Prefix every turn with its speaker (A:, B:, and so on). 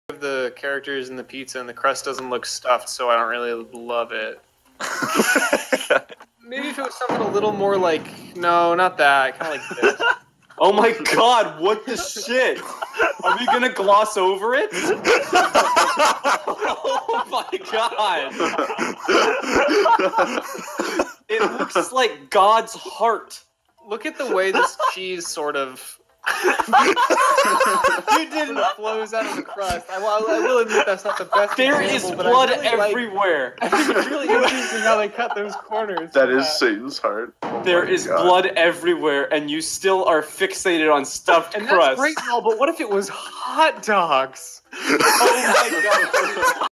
A: of the characters in the pizza, and the crust doesn't look stuffed, so I don't really love it. Maybe if it was something a little more like, no, not that, kind of like this.
B: Oh my god, what the shit? Are we gonna gloss over it? Oh my god! It looks like God's heart.
A: Look at the way this cheese sort of flows out of the crust. I will admit that's not the best
B: There
A: example,
B: is
A: but
B: blood
A: I really
B: everywhere.
A: I think it's really interesting how they cut those corners.
C: That is Satan's heart. Oh
B: there is
C: God.
B: blood everywhere, and you still are fixated on stuffed
A: And
B: crust.
A: that's great and all, but what if it was hot dogs?
B: Oh my god.